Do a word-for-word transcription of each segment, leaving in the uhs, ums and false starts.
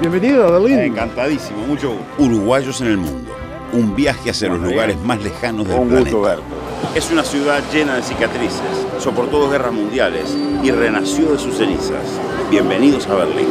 Bienvenido a Berlín. Encantadísimo, mucho gusto. Uruguayos en el mundo. Un viaje hacia los lugares más lejanos del Un planeta. gusto verte. Es una ciudad llena de cicatrices, soportó dos guerras mundiales y renació de sus cenizas. Bienvenidos a Berlín.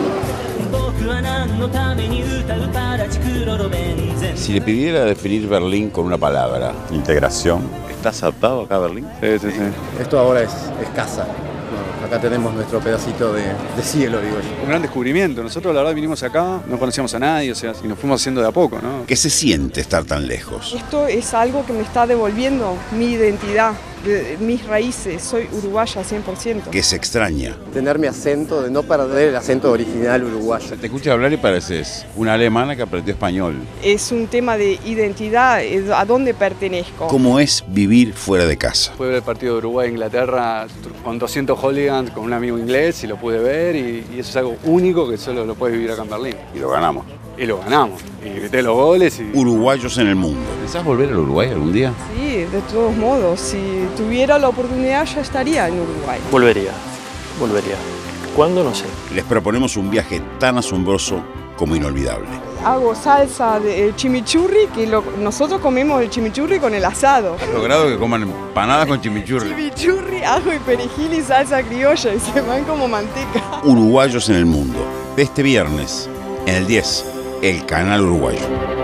Si le pidiera definir Berlín con una palabra. Integración. ¿Estás adaptado acá a Berlín? Sí, sí, sí. Esto ahora es, es casa. Acá tenemos nuestro pedacito de, de cielo, digo yo. Un gran descubrimiento. Nosotros la verdad vinimos acá, no conocíamos a nadie, o sea, y nos fuimos haciendo de a poco, ¿no? ¿Qué se siente estar tan lejos? Esto es algo que me está devolviendo mi identidad, de, mis raíces. Soy uruguaya cien por ciento. ¿Qué se extraña? Tener mi acento, de no perder el acento original uruguayo. Te escuchas hablar y pareces una alemana que aprendió español. Es un tema de identidad, a dónde pertenezco. ¿Cómo es vivir fuera de casa? Pude ver el partido de Uruguay-Inglaterra con doscientos hooligans, con un amigo inglés, y lo pude ver, y, y eso es algo único que solo lo puedes vivir acá en Berlín. Y lo ganamos. Y lo ganamos, y grité los goles. Y... Uruguayos en el mundo. ¿Pensás volver al Uruguay algún día? Sí, de todos modos, si tuviera la oportunidad ya estaría en Uruguay. Volvería, volvería. ¿Cuándo? No sé. Les proponemos un viaje tan asombroso como inolvidable. Hago salsa de chimichurri, que lo, nosotros comemos el chimichurri con el asado. ¿Has logrado que coman empanadas con chimichurri? Chimichurri, ajo y perejil y salsa criolla, y se van como manteca. Uruguayos en el mundo. Este viernes, en el diez, el Canal Uruguayo.